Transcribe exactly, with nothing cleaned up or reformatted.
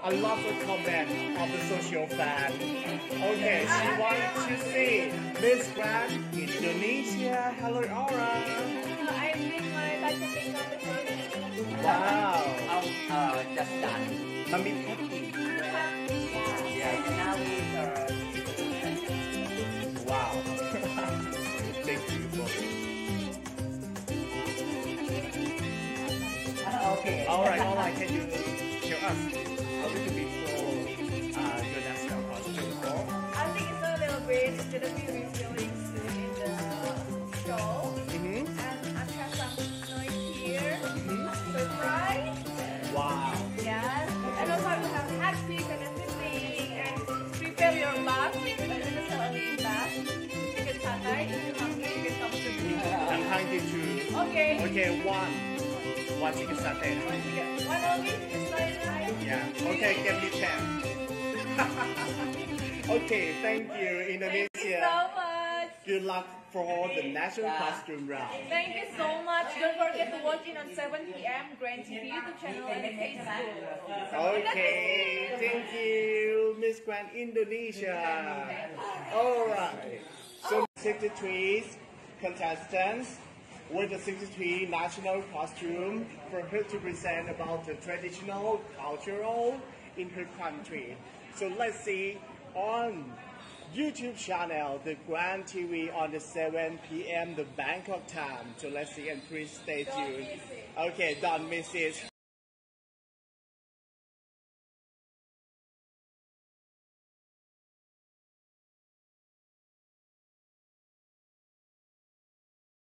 a lot of comments of the social fan. Okay, she wants to see Miss Grand Indonesia. Hello, Aura. I bring my budgeting on the first. Wow. Oh, uh, just done. I mean, happy. Yeah, now we are. Wow. Thank you for it. Uh, okay. All right, all right. Can you show us a little bit for uh, your national costume? I think it's a little bit, it's gonna be revealing soon in the show. Mm-hmm. And I have some noise here. Surprise. Wow. Yes. And also I will have hat pick and everything. And prepare your bag because I'm gonna sell a little bag. Chicken satay. If you're hungry, you can come to me. I'm hungry too. Okay. Okay, one. One chicken satay. One chicken. One only chicken satay. Yeah. Okay, give me ten. Okay, thank you, Indonesia. Thank you so much. Good luck for the national costume round. Thank you so much. Don't forget to watch in on seven p m Grand T V YouTube channel and Facebook. Okay, thank you, Miss Grand Indonesia. All right. So sixty-three contestants with the sixty-three national costume for her to present about the traditional cultural in her country. So let's see on YouTube channel, the Grand T V on the seven p m the Bangkok time. So let's see and please stay tuned. Okay, don't miss it.